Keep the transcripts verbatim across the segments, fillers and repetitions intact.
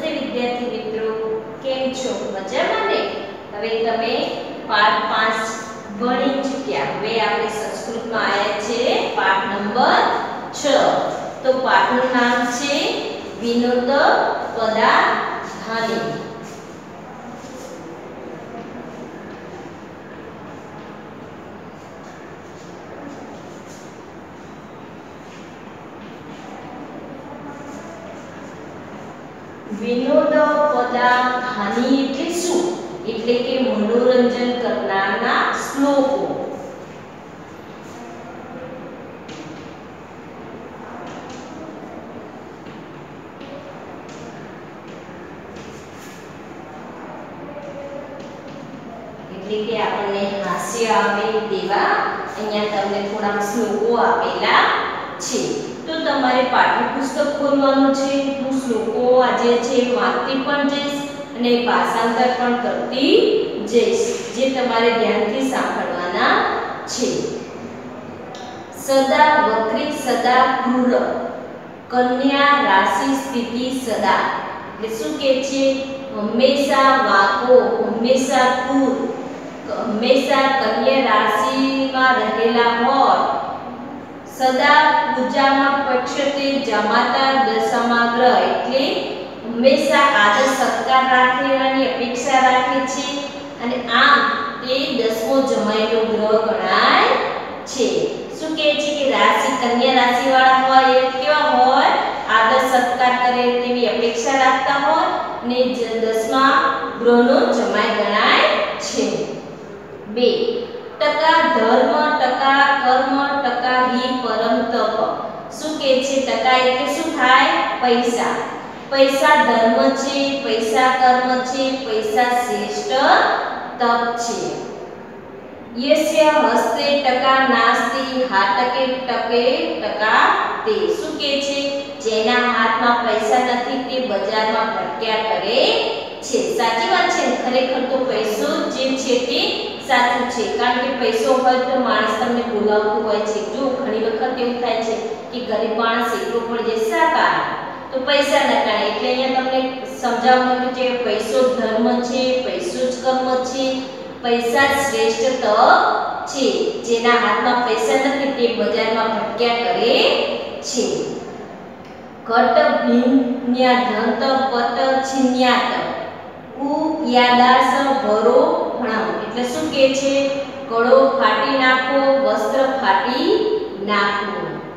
विद्यार्थी मित्रों केम छो मजामां ने। हवे तमे पाठ पांच भणी चूक्या। हवे आपणे संस्कृतमां आया छे पाठ नंबर छ। तो पाठनुं नाम छे विनोद पदार्थानी। विनोद पदार्थानी એટલે શું? એટલે કે મનોરંજન કરનારના શ્લોકો। એટલે કે આપણને હાસ્ય આવે તેવા અહીંયા તમને થોડા શ્લોકો આપેલા છે। तो तमारे पाठ्यपुस्तक खोलवानुं छे। हूँ श्लोको आजे छे वांचती पण जईश अने भाषांतर पण करती जईश, जे तमारे ध्यानथी सांभळवाना छे। सदा वक्री सदा क्रूर कन्या राशि स्थिति सदा એટલે શું કહે છે? હંમેશા વાંકો, હંમેશા ક્રૂર, હંમેશા કન્યા રાશિમાં રહેલા હોય, सदा पूजा में पक्षते जमाता दशामा ग्रह એટલે હંમેશા આદર સત્કાર રાખવાની અપેક્ષા રાખે છે અને આમ તે દસમો જમાયેલો ગ્રહ ગણાય છે। શું કહે છે કે રાશિ કન્યા રાશિ વાળા હોય એ કેવા હોય? આદર સત્કાર કરે તેવી અપેક્ષા રાખતા હોય અને દસમા ગ્રહનો જમાય ગણાય છે। બે टका धर्म टका कर्म टका ही परम तप। શું કે છે? ટકા એટલે શું થાય? પૈસા। પૈસા ધર્મ છે, પૈસા કર્મ છે, પૈસા શ્રેષ્ઠ તપ છે। यस्य हस्ते टका नास्ति हाटके टके टका ते। શું કે છે? જેના હાથમાં પૈસા નથી તે બજારમાં ભટક્યા કરે છે। સાચી વાત છે। ખરેખર તો પૈસો જે છે તે સાચું છે, કારણ કે પૈસો હોય તો માણસ તમને બોલાવતું હોય છે। જો ઘણી વખત એવું થાય છે કે ગરીબ માણસ એકલો પડી જાય, શા કારણ? તો પૈસાના કારણે। એટલે અહીંયા તમને સમજાવવાનું છે કે પૈસો ધર્મ છે, પૈસો જ કર્મ છે, પૈસા શ્રેષ્ઠ તપ છે। જેના હાથમાં પૈસા નથી તે બજારમાં ભટક્યા કરે છે। ઘટ ભીન્યા ધંત પટ છિન્યાત કુ યાદાસ ભરો ભણાવ। એટલે શું કહે છે? કડો ફાટી નાખો, વસ્ત્ર ફાટી નાખો।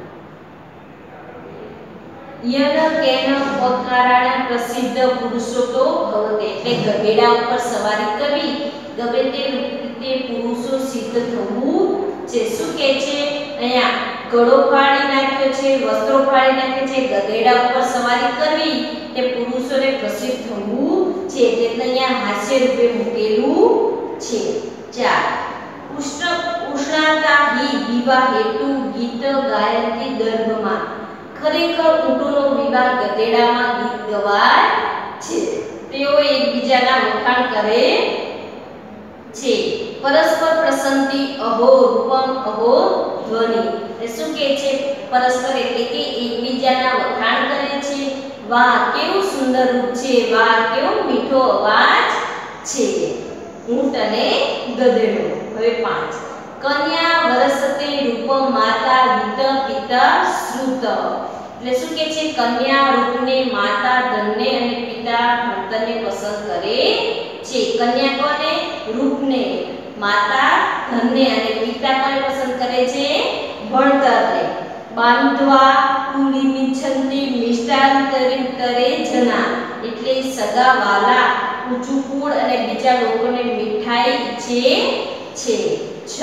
યન કેન ઉપકારાણ પ્રસિદ્ધ પુરુષો તો ભવતે। એટલે ગધેડા ઉપર સવારી કરવી ગમે તે રીતે પુરુષો સિદ્ધ થવું છે। શું કહે છે? અહીંયા ગળો ફાડી નાખ્યો છે, વસ્ત્રો ફાડી નાખ્યો છે, ગધેડા ઉપર સવારી કરવી તે પુરુષોને પ્રસિદ્ધ થવું છે। એટલે અહીંયા હાસ્ય રૂપે મૂકેલું છે। ચાર ઉષ્ણ ઉષ્ણતા ही विवाह हेतु गीत गायंती दर्भमा। ખરેખર ઊંટોનો વિવાહ ગધેડામાં ગીત ગવાય છે। તેઓ એકબીજાના વખાણ કરે છે। પરસ્પર પ્રસંતિ અહો રૂપમ અહો ધ્વનિ। એ શું કહે છે? પરસ્પર એટલે કે એકબીજાના વખાણ કરે છે। વાહ કેવું સુંદર રૂપ છે, વાહ કેવો મીઠો અવાજ છે। ઊંટ અને ગધેડો। હવે પાંચ કન્યા વરસતે રૂપ માતા વિત પિતા શ્રુત। એટલે શું કહે છે? કન્યા રૂપને, માતા ધનને અને પિતા ભણતરને પસંદ કરે છે। કન્યા કોને? રૂપને, માતા ધનને અને પિતા કોને પસંદ કરે છે? ભણતરને। બાંધવા કુલિમિછંતી મિષ્ટાંતરે જના। એટલે સગા વાલા ઊંચું કુળ અને બીજા લોકોને મીઠાઈ ઈચ્છે છે। છ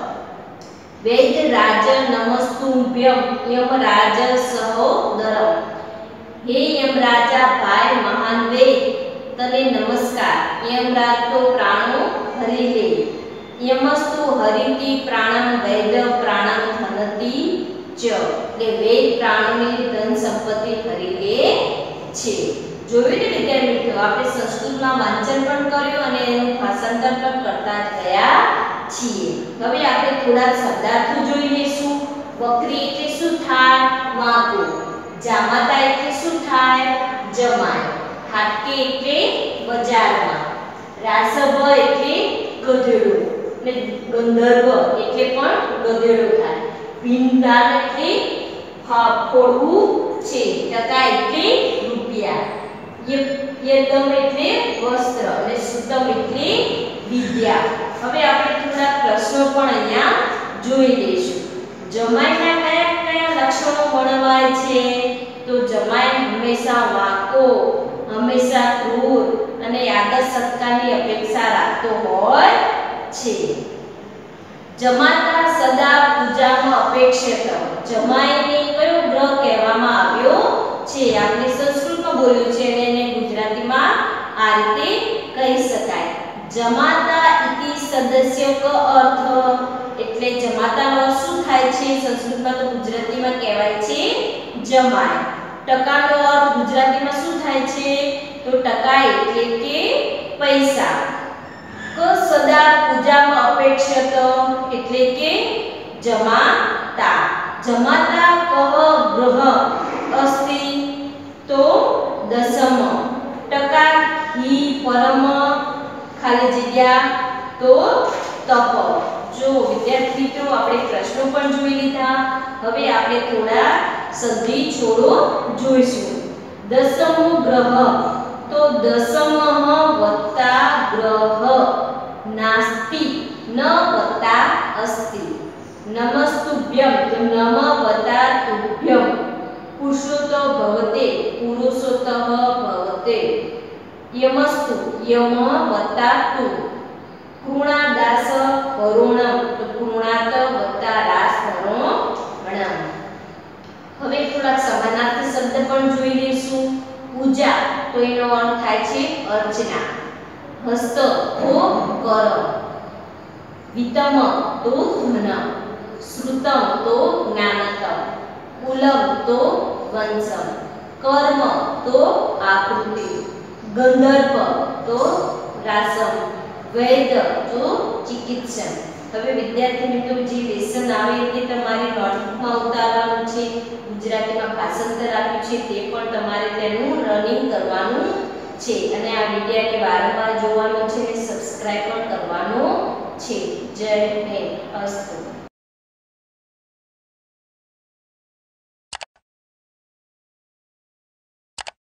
वैद्य राज नमस्तुभ्यम यमराज सहोदरम। हे यमराजा भाई महान वेद तने नमस्कार। यमराज तो प्राणो हरि ले। यमस्तु हरिति प्राणम वैद्य प्राणम धनति च। એટલે વેદ પ્રાણોની ધન સંપત્તિ હરી લે છે। જોયું ને વિદ્યાર્થી મિત્રો, આપણે સંસ્કૃતમાં વાંચન પણ કર્યું અને એનું ભાષાંતર પણ કરતા થયા છીએ। હવે આપણે થોડા શબ્દાર્થો જોઈ લઈશું। વક્રી એટલે શું થાય? વાંકો। જામાતા એટલે શું થાય? જમાય। હાટકે એટલે બજારમાં, રાસભ એટલે ગધેડો ને ગંધર્વ એટલે પણ ગધેડો થાય, ભીમદાન એટલે ફોડવું છે, ટકા એટલે રૂપિયા, યદમ એટલે વસ્ત્ર અને સુતમ એટલે વિદ્યા. હવે આપણે થોડા પ્રશ્નો પણ અહીંયા જોઈ લઈશું. જમાઈના કયા કયા લક્ષણો વર્ણવાય છે? તો જમાઈ હંમેશા વાંકો, હંમેશા ક્રૂર અને આદર સત્કારની અપેક્ષા રાખતો હોય છે. જમાતા સદા પૂજામાં અપેક્ષિત. જમાઈને કયો ગ્રહ કહેવામાં આવ્યો છે? આપણે સંસ્કૃતમાં બોલ્યું છે અને એને ગુજરાતીમાં આ રીતે કહી શકાય. જમાતા ઇતિ સદસ્ય ક અર્થ, એટલે જમાતાનો અર્થ શું થાય છે? સંસ્કૃતમાં તો ગુજરાતીમાં કહેવાય છે જમાય. ટકાનો અર્થ ગુજરાતીમાં શું થાય છે? તો ટકા એટલે કે પૈસા. ક સદા પૂજામાં અપેક્ષિત એટલે કે જમાતા. જમાતા કહ ગ્રહ અસ્તિ તો દસમ. ટકા હિ પરમ ખાલી જગ્યા તો તપ. જો વિદ્યાર્થી મિત્રો આપણે પ્રશ્નો પણ જોઈ લીધા. હવે આપણે થોડા સંધિ છોડો જોઈશું. દસમ ગ્રહ તો દસમ વત્તા ગ્રહ નાસ્તિ ન વત્તા અસ્તિ. નમસ્તુભ્યમ તો નમ વત્તા તુભ્યમ. પુરુષોત્ત ભવતે પુરુષોત્ત ભવતે. યમસ્તુ યમ વત્તા તુ. કૃણાદાસ વરુણમ તો કૃણાત વત્તા રાસ વરુણમ. હવે થોડાક સમાનાર્થી શબ્દ પણ જોઈ લઈશું. પૂજા તો એનો અર્થ થાય છે અર્ચના. હસ્ત તો કર. વિતમ તો ધન. શ્રુતમ તો જ્ઞાનતમ. કુલમ તો વંશમ. કર્મ તો આકૃતિ. ગંધર્વ તો રાસમ. વૈદ તો ચિકિત્સન. હવે વિદ્યાર્થી મિત્રો જે લેસન આવે તે તમારી નોટબુકમાં ઉતારવાનું છે. ગુજરાતીમાં ભાષાંતર આપ્યું છે તે પણ તમારે તેનું રનિંગ કરવાનું છે અને આ વિડિયોને વારંવાર જોવાનો છે અને સબસ્ક્રાઇબ પણ કરવાનો છે. જય હિન્દ. અસ્તુ.